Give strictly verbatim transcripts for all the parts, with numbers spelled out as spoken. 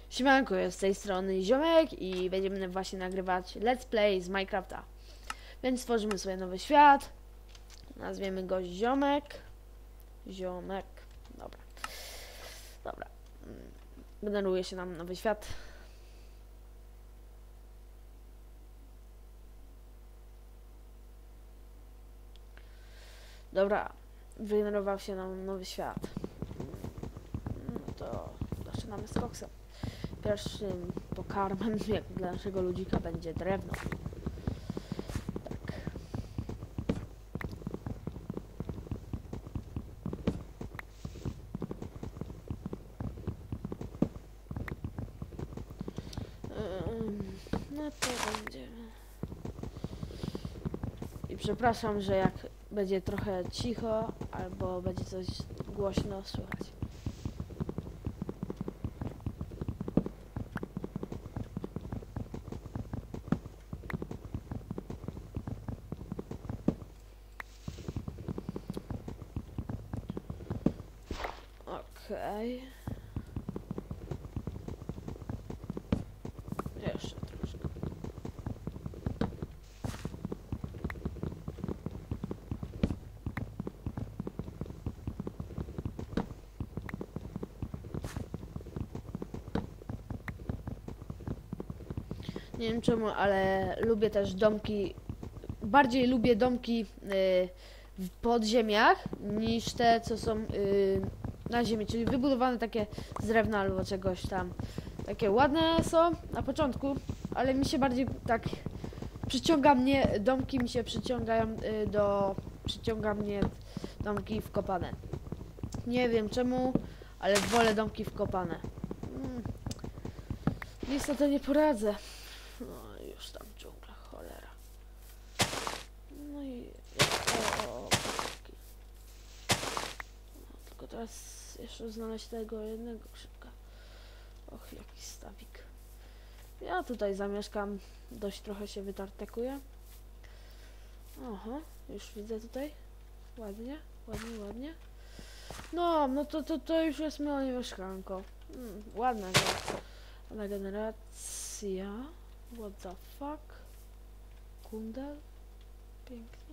Siemanko, jest z tej strony Ziomek i będziemy właśnie nagrywać Let's Play z Minecrafta. Więc stworzymy sobie nowy świat. Nazwiemy go Ziomek. Ziomek. Dobra. Dobra. Generuje się nam nowy świat. Dobra. Wygenerował się nam nowy świat. No to zaczynamy z koksem. Pierwszym pokarmem, jak dla naszego ludzika, będzie drewno. Tak. Ym, no to będzie. I przepraszam, że jak będzie trochę cicho, albo będzie coś głośno słychać. Okej. Jeszcze troszkę. Nie wiem czemu, ale lubię też domki. Bardziej lubię domki y, w podziemiach niż te, co są y, na ziemi, czyli wybudowane takie z drewna albo czegoś tam. Takie ładne są na początku, ale mi się bardziej tak przyciąga mnie, domki mi się przyciągają y, do, przyciąga mnie domki wkopane. Nie wiem czemu, ale wolę domki wkopane. Hmm. Nic na to nie poradzę. No już tam dżungla, cholera. No i... O, o, o, no, tylko teraz jeszcze znaleźć tego jednego krzypka. Och, jaki stawik. Ja tutaj zamieszkam, dość trochę się wytartekuję. Aha, już widzę tutaj. Ładnie, ładnie, ładnie. No, no to, to, to już jest moje mieszkanko. Hmm, ładna, ładna generacja. What the fuck? Kundel? Pięknie.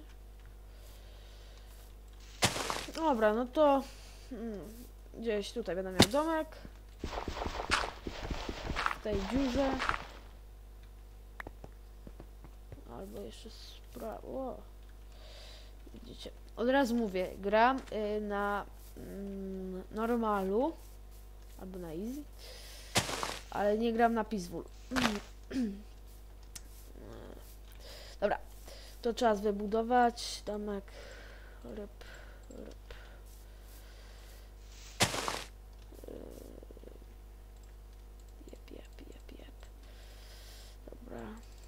Dobra, no to hmm, gdzieś tutaj będę miał domek. W tej dziurze. Albo jeszcze spra... O. Widzicie? Od razu mówię, gram y, na mm, normalu. Albo na easy. Ale nie gram na peaceful. Dobra. To czas wybudować domek. Ryb, ryb. Jep, jep, jep, jep. Dobra.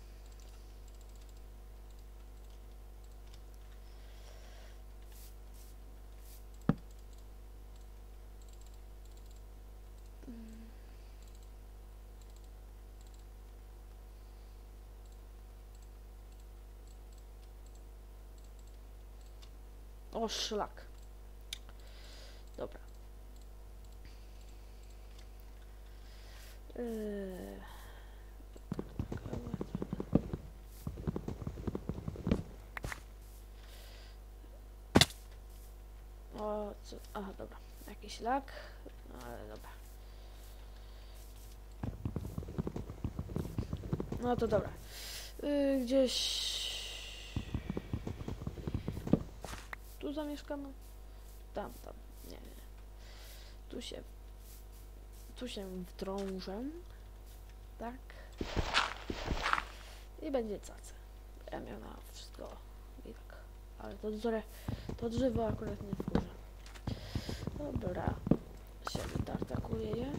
O, szlak. Dobra. Yy. O, co? Aha, dobra. Jakiś lak. No, ale dobra. No to dobra. Yy, gdzieś... Tu zamieszkamy? Tam, tam. Nie, nie. Tu się... Tu się wdrążę. Tak. I będzie cacy. Ja miałem na wszystko i tak. Ale to drzewo, to drzewo akurat nie wkurza. Dobra. Się wytartakuje je.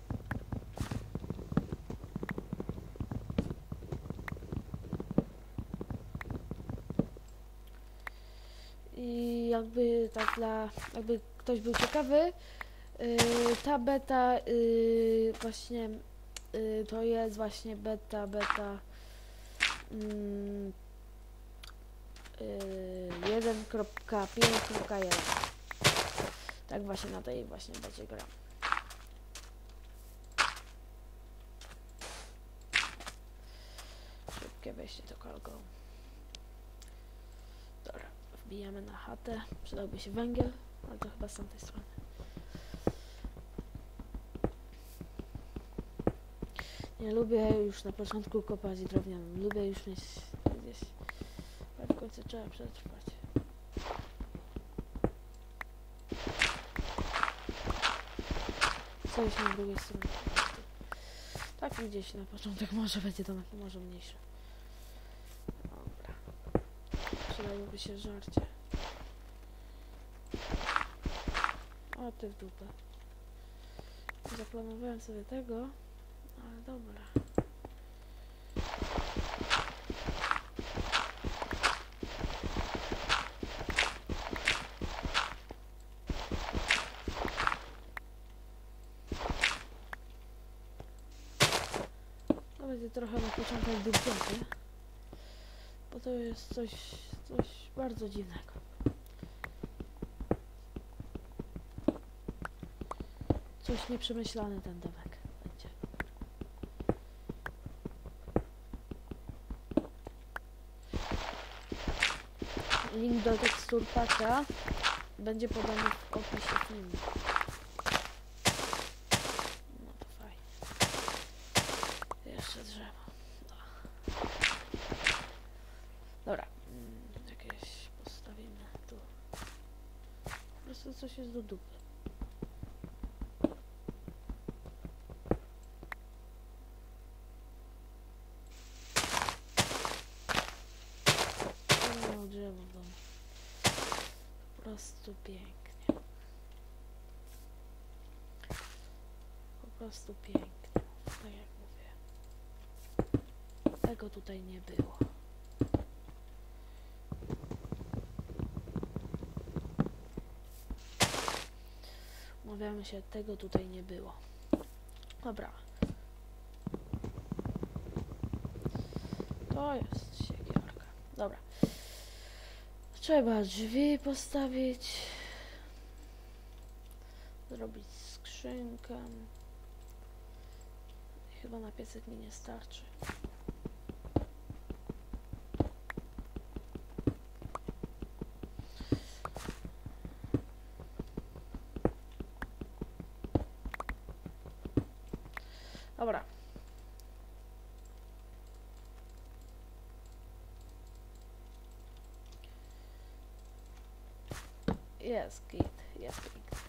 I jakby tak dla, jakby ktoś był ciekawy, yy, ta beta yy, właśnie yy, to jest właśnie beta, beta yy, yy, jeden kropka pięć kropka jeden. Tak właśnie na tej właśnie becie gram. wejście to kalką. Dobra, wbijamy na chatę. Przydałby się węgiel, ale to chyba z tamtej strony. Nie lubię już na początku kopać drewnianym. Lubię już mieć gdzieś. Ale w końcu trzeba przetrwać. Coś na drugiej stronie. Tak gdzieś na początek może będzie domek, może mniejszy. Dobra. Przydałoby się żarcie. O ty w dupę. Zaplanowałem sobie tego, ale dobra. To będzie trochę na początek dupnięty, bo to jest coś, coś bardzo dziwnego. Coś nieprzemyślane ten domek będzie. Link do tekstur packa będzie podany w opisie filmu. No to fajnie. Jeszcze drzewo. No. Dobra. Mm, jakieś postawimy tu. Po prostu coś jest do dupy. Drzewo w domu. Po prostu pięknie. Po prostu pięknie. Tak jak mówię. Tego tutaj nie było. Umawiamy się, tego tutaj nie było. Dobra. To jest siekierka. Dobra. Trzeba drzwi postawić. Zrobić skrzynkę. Chyba na piesek mi nie starczy. Dobra. Jest git, jest git.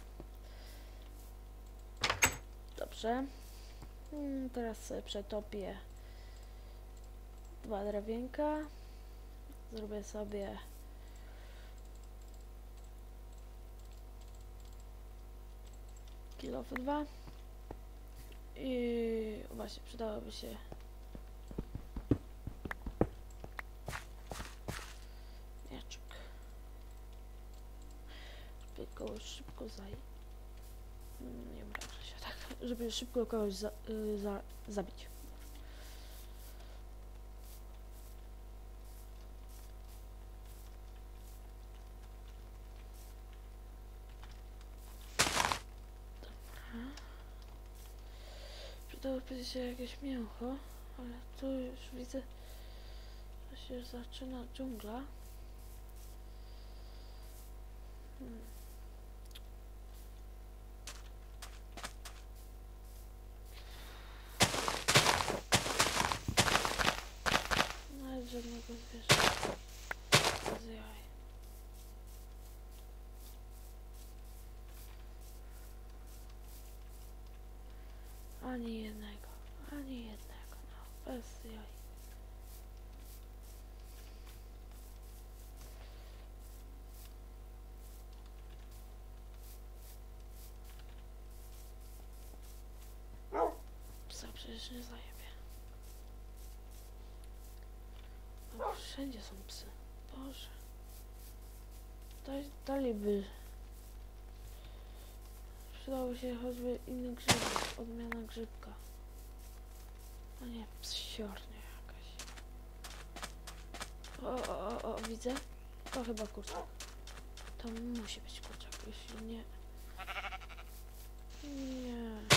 Dobrze. Hmm, teraz sobie przetopię dwa drewienka. Zrobię sobie kilofy dwa. I właśnie przydałoby się mieczek. Żeby kogoś szybko zaj... Nie obrażę się tak. Żeby szybko kogoś za, y, za, zabić. Przydałoby się jakieś mięcho, ale tu już widzę, że się zaczyna dżungla. Hmm. Nawet żadnego zwierzęcia. Bez jaj. Ani jednego, ani jednego, no, bez jaj. Psa przecież nie zajebie. No, wszędzie są psy. Boże. Daj, daliby. Przydało się choćby inny grzyb, odmiana grzybka. A nie, psiornia jakaś. O, o, o, o, widzę. To chyba kurczak. To musi być kurczak, jeśli nie... Nie...